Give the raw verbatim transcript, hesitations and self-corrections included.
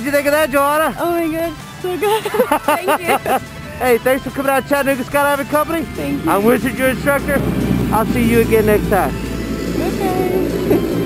did you think of that, Joanna? Oh my god, so good. Thank you. Hey, thanks for coming out to Chattanooga Skydiving Company. Thank you. I'm Wizard, your instructor. I'll see you again next time. Okay.